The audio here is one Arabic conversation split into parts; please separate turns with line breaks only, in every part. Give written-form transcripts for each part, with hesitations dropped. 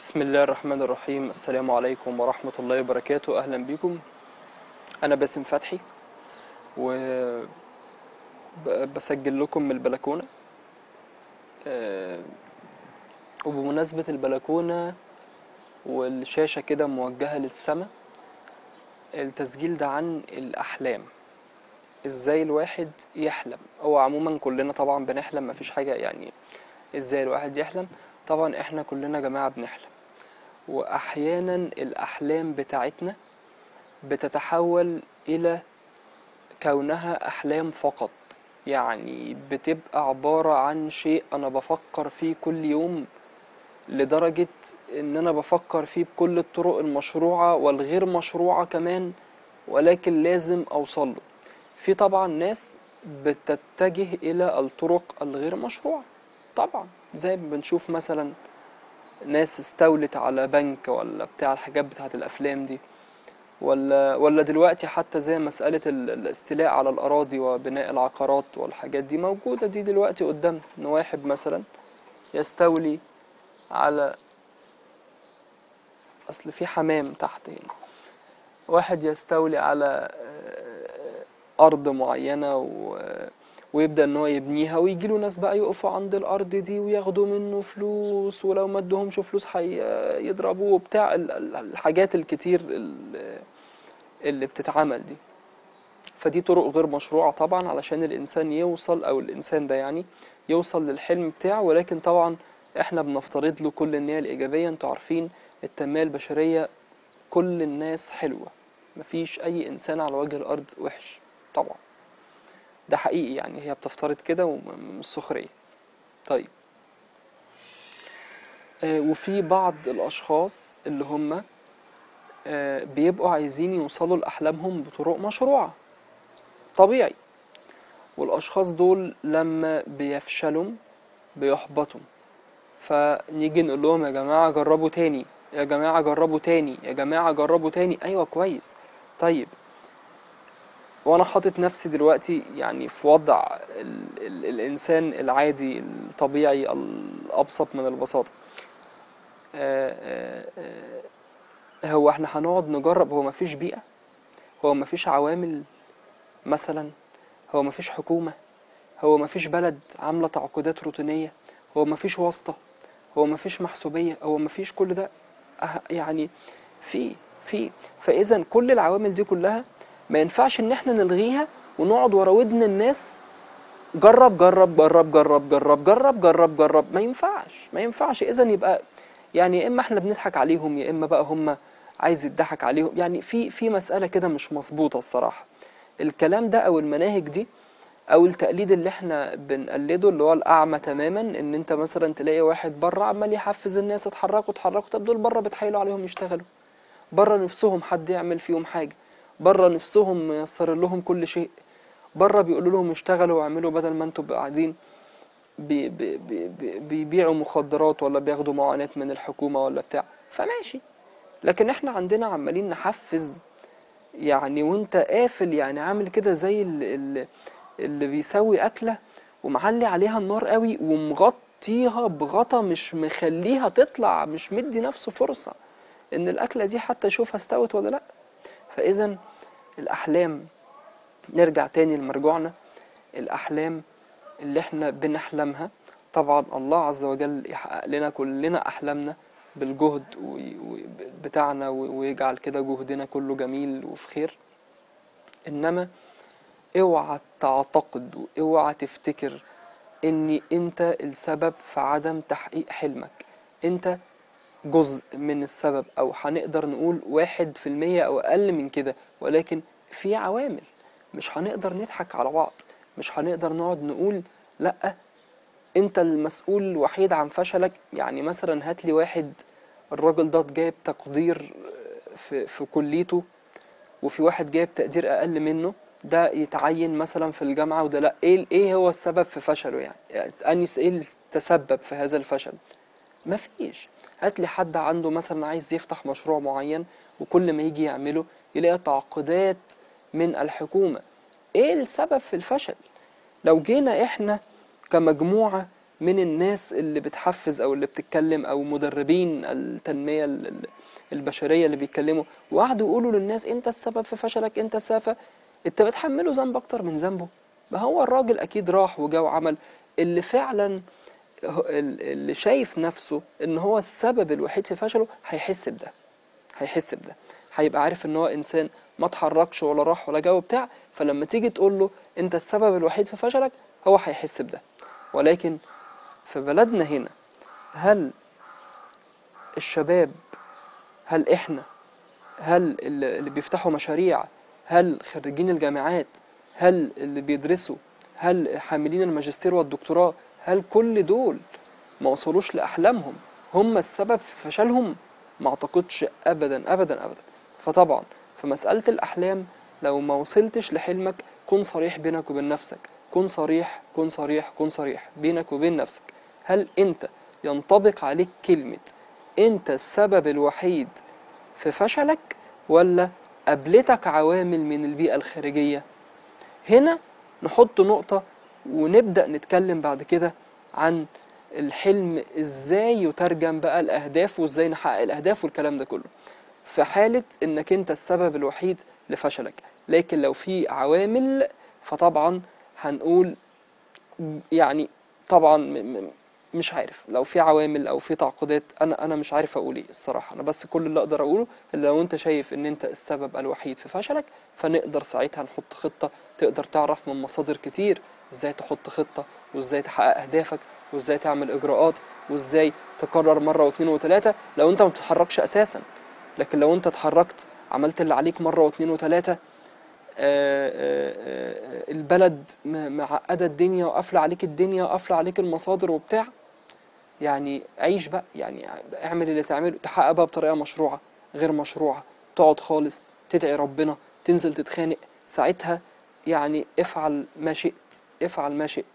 بسم الله الرحمن الرحيم. السلام عليكم ورحمة الله وبركاته. أهلا بكم. أنا باسم فتحي وبسجل لكم من البلكونة. آه، وبمناسبة البلكونة والشاشة كده موجهة للسماء، التسجيل ده عن الأحلام. إزاي الواحد يحلم؟ هو عموما كلنا طبعا بنحلم، مفيش حاجة يعني إزاي الواحد يحلم. طبعا إحنا كلنا جماعة بنحلم، وأحيانا الأحلام بتاعتنا بتتحول إلى كونها أحلام فقط. يعني بتبقى عبارة عن شيء أنا بفكر فيه كل يوم، لدرجة إن أنا بفكر فيه بكل الطرق المشروعة والغير مشروعة كمان، ولكن لازم أوصله. في طبعا ناس بتتجه إلى الطرق الغير مشروعة، طبعا زي ما بنشوف مثلا ناس استولت على بنك ولا بتاع الحاجات بتاعت الأفلام دي، ولا دلوقتي حتى زي مسألة الاستيلاء على الأراضي وبناء العقارات والحاجات دي موجودة دي دلوقتي قدامنا. إن واحد مثلا يستولي على، أصل في حمام تحت هنا، واحد يستولي على أرض معينة ويبدأ إن هو يبنيها، ويجيله ناس بقى يقفوا عند الأرض دي وياخدوا منه فلوس، ولو ما ادوهمش فلوس يضربوه بتاع الحاجات الكتير اللي بتتعمل دي. فدي طرق غير مشروعة طبعا علشان الإنسان يوصل، أو الإنسان ده يعني يوصل للحلم بتاعه. ولكن طبعا إحنا بنفترض له كل النية الإيجابية. انتوا عارفين التنمية البشرية كل الناس حلوة، مفيش أي إنسان على وجه الأرض وحش طبعا، ده حقيقي يعني، هي بتفترض كده ومش سخرية. طيب، وفي بعض الأشخاص اللي هم بيبقوا عايزين يوصلوا لأحلامهم بطرق مشروعة، طبيعي. والأشخاص دول لما بيفشلوا بيحبطوا، فنيجي نقول لهم يا جماعة جربوا تاني، يا جماعة جربوا تاني، يا جماعة جربوا تاني. أيوة كويس. طيب، وأنا حاطط نفسي دلوقتي يعني في وضع الإنسان العادي الطبيعي الأبسط من البساطة. هو احنا هنقعد نجرب؟ هو مفيش بيئة؟ هو مفيش عوامل مثلا؟ هو مفيش حكومة؟ هو مفيش بلد عاملة تعاقدات روتينية؟ هو مفيش واسطة؟ هو مفيش محسوبية؟ هو مفيش كل ده؟ يعني في فإذا كل العوامل دي كلها ما ينفعش ان احنا نلغيها ونقعد ورا ودن الناس جرب جرب جرب جرب جرب جرب جرب جرب. ما ينفعش. اذا يبقى يعني يا اما احنا بنضحك عليهم، يا اما بقى هم عايز يضحك عليهم. يعني في مسألة كده مش مظبوطة الصراحة. الكلام ده او المناهج دي او التقليد اللي احنا بنقلده اللي هو الاعمى تماما، ان انت مثلا تلاقي واحد بره عمال يحفز الناس اتحركوا اتحركوا. طب دول بره بتحايلوا عليهم يشتغلوا، بره نفسهم حد يعمل فيهم حاجة، بره نفسهم ميسر لهم كل شيء، بره بيقولوا لهم اشتغلوا واعملوا بدل ما انتوا قاعدين بيبيعوا مخدرات ولا بياخدوا معونات من الحكومة ولا بتاع. فماشي. لكن احنا عندنا عمالين نحفز يعني، وانت قافل يعني عامل كده زي اللي بيسوي أكلة ومعلي عليها النار قوي ومغطيها بغطا، مش مخليها تطلع، مش مدي نفسه فرصة ان الأكلة دي حتى يشوفها استوت ولا لا. فإذا الأحلام، نرجع تاني لمرجوعنا، الأحلام اللي احنا بنحلمها طبعا الله عز وجل يحقق لنا كلنا أحلامنا بالجهد بتاعنا، ويجعل كده جهدنا كله جميل وفي خير. إنما اوعى تعتقد واوعى تفتكر ان انت السبب في عدم تحقيق حلمك. انت جزء من السبب، او هنقدر نقول 1% او اقل من كده، ولكن في عوامل. مش هنقدر نضحك على بعض، مش هنقدر نقعد نقول لأ انت المسؤول الوحيد عن فشلك. يعني مثلا هات لي واحد الراجل ده جايب تقدير في كليته، وفي واحد جايب تقدير اقل منه، ده يتعين مثلا في الجامعة وده لا. ايه هو السبب في فشله؟ يعني انس ايه اللي تسبب في هذا الفشل؟ مفيش. هات لي حد عنده مثلا عايز يفتح مشروع معين، وكل ما يجي يعمله يلاقي تعقيدات من الحكومة. ايه السبب في الفشل؟ لو جينا احنا كمجموعة من الناس اللي بتحفز او اللي بتتكلم او مدربين التنمية البشرية اللي بيتكلموا وقعدوا يقولوا للناس انت السبب في فشلك، انت السبب، انت بتحمله ذنب اكتر من ذنبه. ما هو الراجل اكيد راح وجا وعمل اللي فعلا اللي شايف نفسه ان هو السبب الوحيد في فشله هيحس بده، هيحس بده، هيبقى عارف ان هو انسان ما اتحركش ولا راح ولا جا وبتاع، فلما تيجي تقول له انت السبب الوحيد في فشلك هو هيحس بده. ولكن في بلدنا هنا هل الشباب، هل احنا، هل اللي بيفتحوا مشاريع، هل خريجين الجامعات، هل اللي بيدرسوا، هل حاملين الماجستير والدكتوراه، هل كل دول ما وصلوش لأحلامهم هم السبب في فشلهم؟ ما اعتقدش أبدا أبدا أبدا. فطبعا في مسألة الأحلام لو ما وصلتش لحلمك كن صريح بينك وبين نفسك، كن صريح كن صريح كن صريح بينك وبين نفسك. هل أنت ينطبق عليك كلمة أنت السبب الوحيد في فشلك، ولا قابلتك عوامل من البيئة الخارجية؟ هنا نحط نقطة ونبدأ نتكلم بعد كده عن الحلم ازاي يترجم بقى الأهداف وازاي نحقق الأهداف والكلام ده كله في حالة انك انت السبب الوحيد لفشلك. لكن لو في عوامل فطبعا هنقول يعني طبعا مش عارف لو في عوامل او في تعقيدات، انا مش عارف اقول ايه الصراحه. انا بس كل اللي اقدر اقوله اللي لو انت شايف ان انت السبب الوحيد في فشلك فنقدر ساعتها نحط خطه، تقدر تعرف من مصادر كتير ازاي تحط خطه وازاي تحقق اهدافك وازاي تعمل اجراءات وازاي تكرر مره واثنين وثلاثه لو انت ما بتتحركش اساسا. لكن لو انت اتحركت عملت اللي عليك مره واثنين وثلاثه، البلد معقده الدنيا وقافله عليك الدنيا وقافله عليك المصادر وبتاع، يعني عيش بقى، يعني اعمل اللي تعمله، تحقق بقى بطريقة مشروعة غير مشروعة، تقعد خالص تدعي ربنا، تنزل تتخانق، ساعتها يعني افعل ما شئت، افعل ما شئت.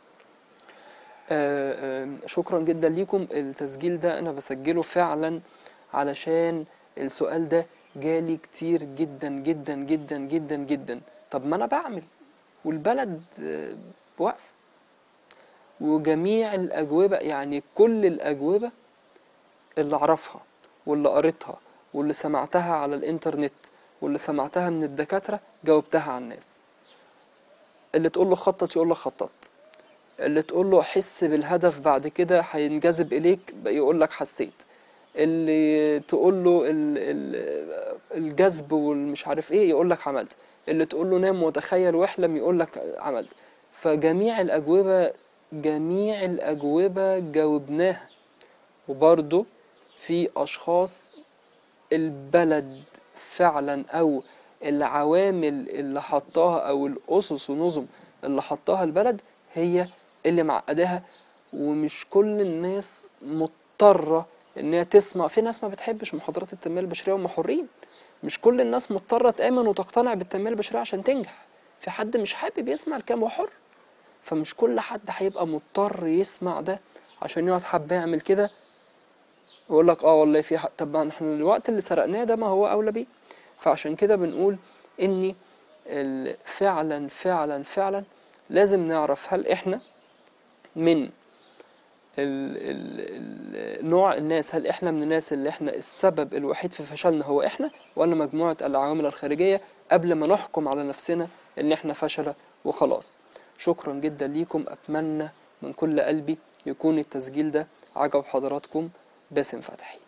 شكرا جدا ليكم. التسجيل ده انا بسجله فعلا علشان السؤال ده جالي كتير جدا جدا جدا جدا جدا. طب ما انا بعمل والبلد واقفة، وجميع الأجوبة يعني كل الأجوبة اللي أعرفها واللي قريتها واللي سمعتها على الإنترنت واللي سمعتها من الدكاترة جاوبتها على الناس. اللي تقول له خطط يقول لك خطط، اللي تقول له حس بالهدف بعد كده هينجذب إليك يقول لك حسيت، اللي تقول له الجذب والمش عارف إيه يقول لك عملت، اللي تقول له نام وتخيل واحلم يقول لك عملت. فجميع الأجوبة، جميع الأجوبة جاوبناها. وبرضه في أشخاص البلد فعلا أو العوامل اللي حطاها أو الأسس ونظم اللي حطاها البلد هي اللي معقداها، ومش كل الناس مضطرة إنها تسمع. في ناس ما بتحبش محاضرات التنمية البشرية وهم حرين، مش كل الناس مضطرة تآمن وتقتنع بالتنمية البشرية عشان تنجح. في حد مش حابب يسمع الكلام وحر، فمش كل حد هيبقى مضطر يسمع ده عشان يقعد حبة يعمل كده ويقول لك والله في حق. طب ما احنا الوقت اللي سرقناه ده ما هو اولى بيه. فعشان كده بنقول اني فعلا فعلا فعلا لازم نعرف هل احنا من نوع الناس، هل احنا من الناس اللي احنا السبب الوحيد في فشلنا هو احنا، ولا مجموعة العوامل الخارجية، قبل ما نحكم على نفسنا ان احنا فشلة وخلاص. شكرا جدا ليكم. اتمنى من كل قلبي يكون التسجيل ده عجب حضراتكم. باسم فتحي.